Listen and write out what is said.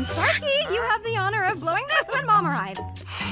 And Sparky, you have the honor of blowing this when Mom arrives.